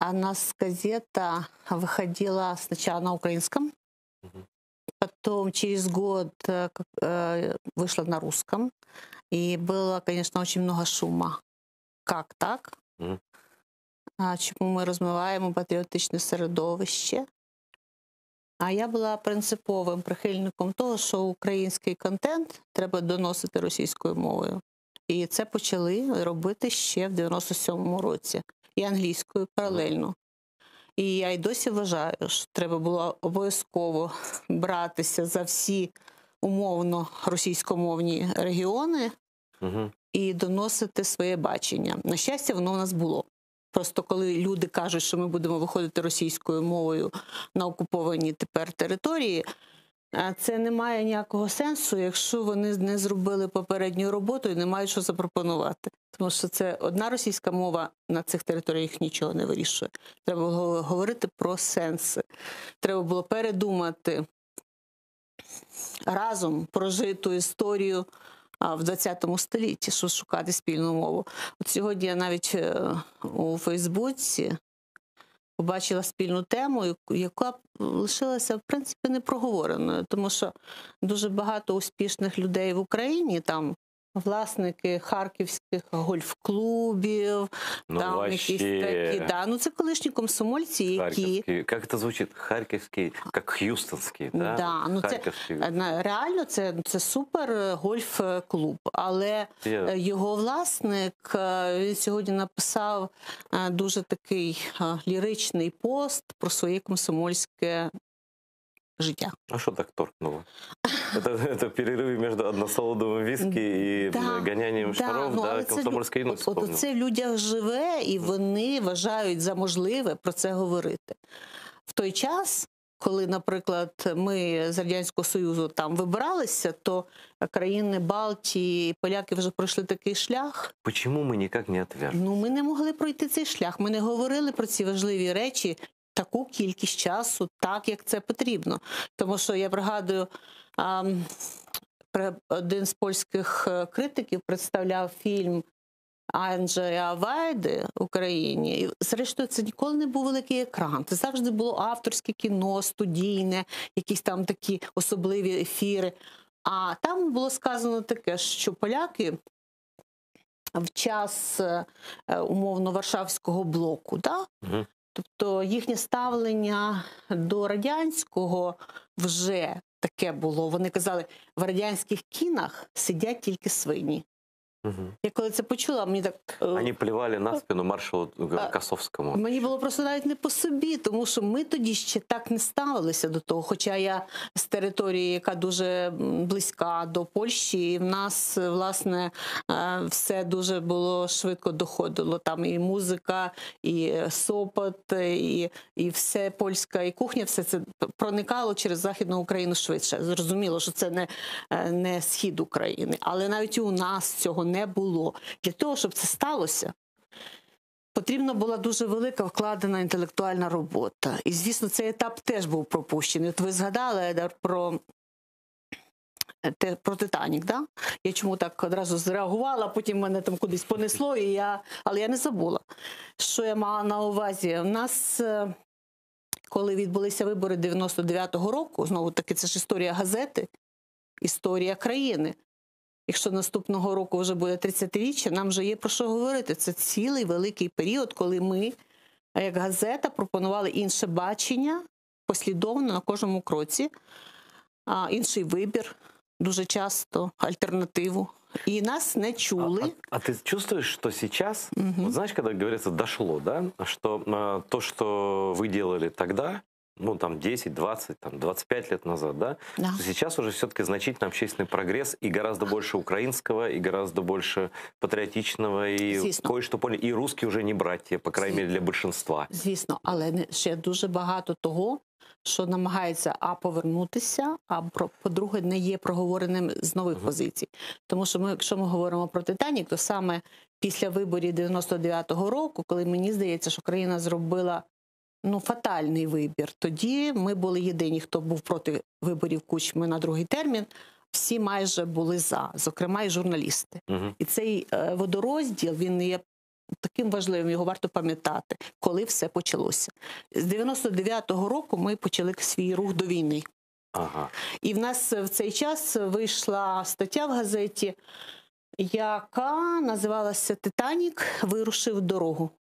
у нас газета выходила сначала на украинском, Мгм. потом через год вышла на русском. И было, конечно, очень много шума. Как так? Мгм. Чому ми розмиваємо патріотичне середовище? А я була принциповим прихильником того, що український контент треба доносити російською мовою. І це почали робити ще в 97-му році. І англійською паралельно. І я й досі вважаю, що треба було обов'язково братися за всі умовно російськомовні регіони Мгм. і доносити своє бачення. На щастя, воно в нас було. Просто коли люди кажуть, що ми будемо виходити російською мовою на окуповані тепер території, це не має ніякого сенсу, якщо вони не зробили попередню роботу і не мають що запропонувати. Тому що це одна російська мова на цих територіях нічого не вирішує. Треба було говорити про сенси. Треба було передумати разом прожиту історію в 20 столітті, що шукати спільну мову. От сьогодні я навіть у Фейсбуці побачила спільну тему, яка лишилася, в принципі, непроговореною, тому що дуже багато успішних людей в Україні, там власники харківських гольф-клубів, Ну, там вообще. якісь такі, да, ну це колишні комсомольці, які... Харьковский. Как это звучит? Харьковский, как хьюстонский, да? Да, ну це Харьковский. реально це супер гольф-клуб, але його власник, він сьогодні написав дуже такий ліричний пост про своє комсомольське життя. А что так торкнуло? Это в перерыве между односолодовым виски и гонянием шаров, ну, да, комсомольська юність вспомнил. Це в людях живе, і вони вважають за можливе про це говорити. В той час, коли, наприклад, ми з Радянського Союзу там вибиралися, то країни Балтії, поляки вже пройшли такий шлях. Почему мы никак не отвержем? Ну, ми не могли пройти цей шлях. Ми не говорили про ці важливі речі таку кількість часу, так, як це потрібно. Тому що, я пригадую, один з польських критиків представляв фільм Анджея Вайди в Україні. І, зрештою, це ніколи не був великий екран. Це завжди було авторське кіно, студійне, якісь там такі особливі ефіри. А там було сказано таке, що поляки в час, умовно, Варшавського блоку, да? Угу. Тобто їхнє ставлення до радянського вже таке було. Вони казали, в радянських кінах сидять тільки свині. Угу. Я коли це почула, мені так... Вони плювали на спину маршалу Косовському. Мені було просто навіть не по собі, тому що ми тоді ще так не ставилися до того. Хоча я з території, яка дуже близька до Польщі, і в нас, власне, все дуже було швидко доходило. Там і музика, і Сопот, і все польська, і кухня, все це проникало через Західну Україну швидше. Зрозуміло, що це не схід України. Але навіть і у нас цього не було. Для того, щоб це сталося, потрібна була дуже велика вкладена інтелектуальна робота. І, звісно, цей етап теж був пропущений. От ви згадали про «Титанік», да? Я чому так одразу зреагувала, потім мене там кудись понесло, але я не забула, що я мала на увазі. У нас, коли відбулися вибори 99-го року, знову-таки, це ж історія газети, історія країни. Якщо наступного року вже буде 30-річчя, нам вже є про що говорити. Це цілий великий період, коли ми, як газета, пропонували інше бачення, послідовно на кожному кроці, інший вибір, дуже часто альтернативу. І нас не чули. А ты чувствуешь, что сейчас, вот знаешь, когда говорится «дошло», да, что то, что вы делали тогда, ну, там, 10, 20, там, 25 лет назад, да? Да. Сейчас уже все-таки значительно общественный прогресс, и гораздо больше украинского, и гораздо больше патриотичного, и Звісно. кое-что поняли. И русские уже не братья, по крайней мере, для большинства. Звісно, але ще дуже багато того, що намагається повернутися, по-друге, не є проговореним з нових позицій. Тому що якщо ми говоримо про «Титанік», то саме після виборів 99-го року, коли мені здається, що країна зробила фатальний вибір. Тоді ми були єдині, хто був проти виборів Кучми на другий термін. Всі майже були за, зокрема і журналісти. І цей водорозділ, він є таким важливим, його варто пам'ятати, коли все почалося. З 99-го року ми почали свій рух до війни. Ага. І в нас в цей час вийшла стаття в газеті, яка називалася «Титанік вирушив в дорогу».